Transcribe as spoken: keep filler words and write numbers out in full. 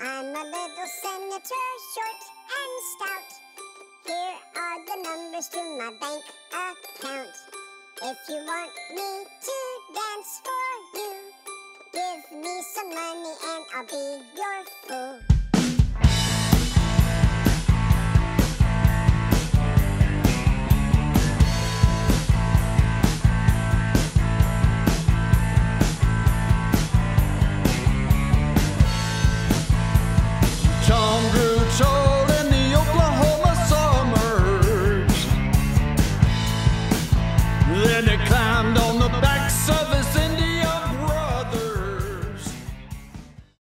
I'm a little senator, short and stout. Here are the numbers to my bank account. If you want me to dance for you, give me some money and I'll be your fool.